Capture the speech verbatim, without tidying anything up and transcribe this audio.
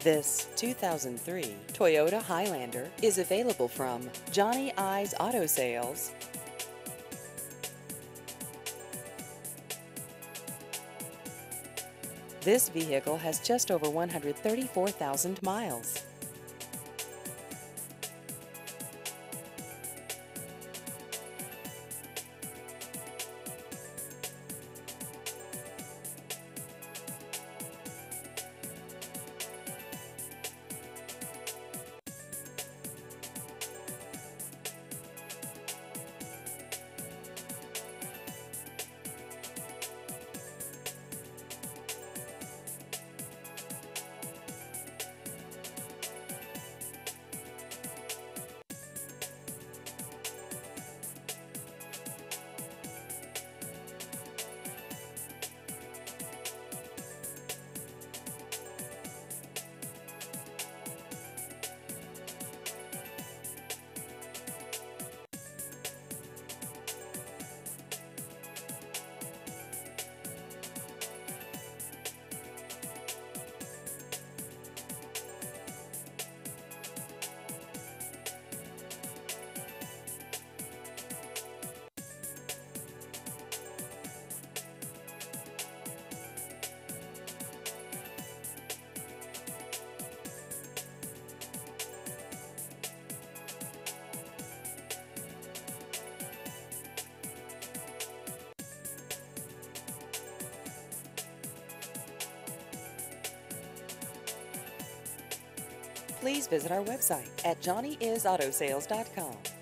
This two thousand three Toyota Highlander is available from Johnny I's Auto Sales. This vehicle has just over one hundred thirty-four thousand miles. Please visit our website at johnny is auto sales dot com.